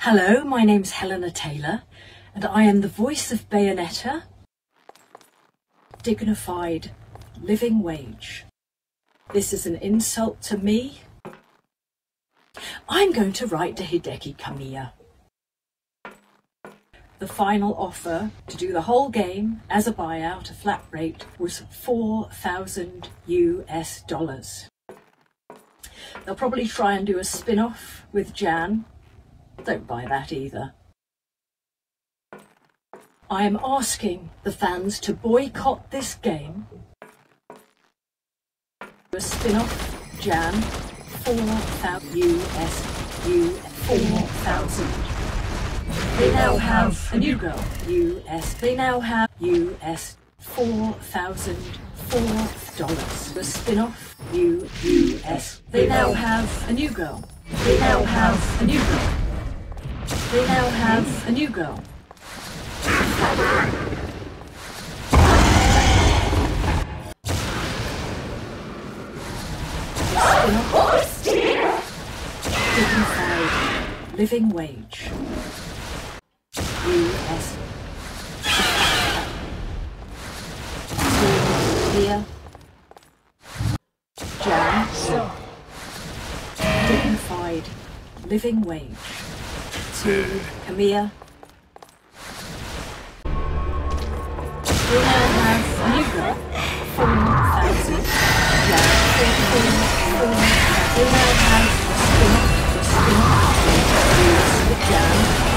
Hello, my name's Hellena Taylor, and I am the voice of Bayonetta, dignified living wage. This is an insult to me. I'm going to write to Hideki Kamiya. The final offer to do the whole game as a buyout, a flat rate, was $4,000 US. They'll probably try and do a spin-off with Jan. Don't buy that either. I am asking the fans to boycott this game. A spin-off, Jan, $4,000 $4,000. They now have a new girl, US. They now have US $4,004. A spin-off, US. They now have a new girl. They now have a new girl. They now have a new girl. Dignified living wage. US. Here. Jan. Dignified living wage. To Kamiya. We now have a new girl, 4,000. Yeah, 4,000. We now have a spin-off, with Jan,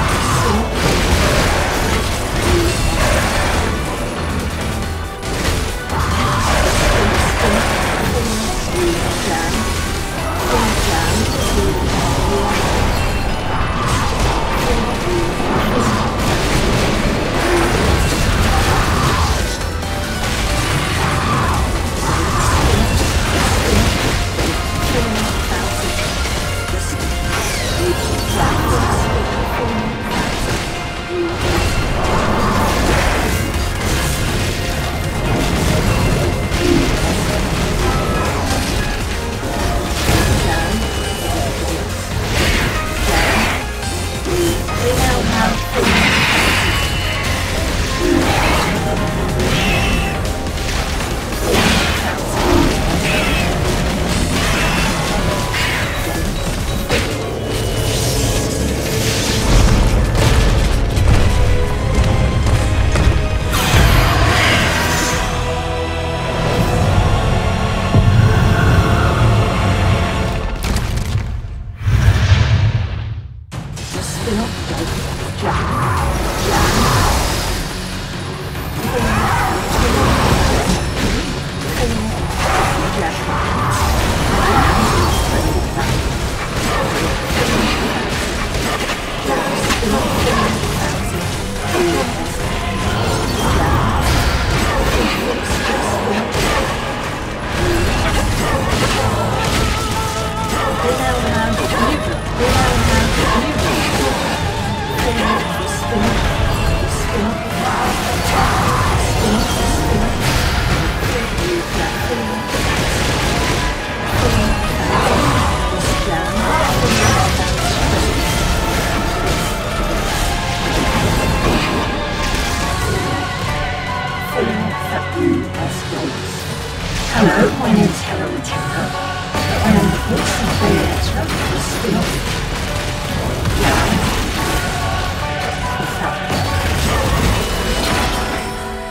Hello, my name is Hellena Taylor. I am the voice of Bayonetta, the spin-off.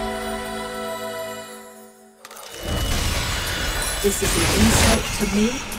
This is an insult to me.